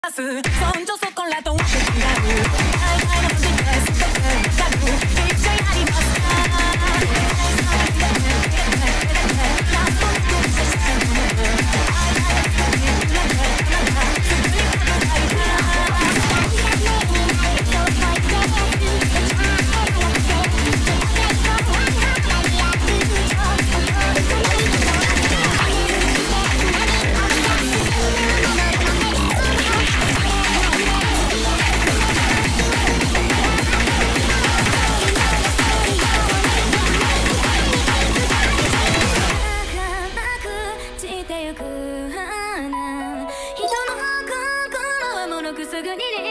そんじょそこらとは違う大体の時ですごく高く一緒にありますか人の心はものくすぐに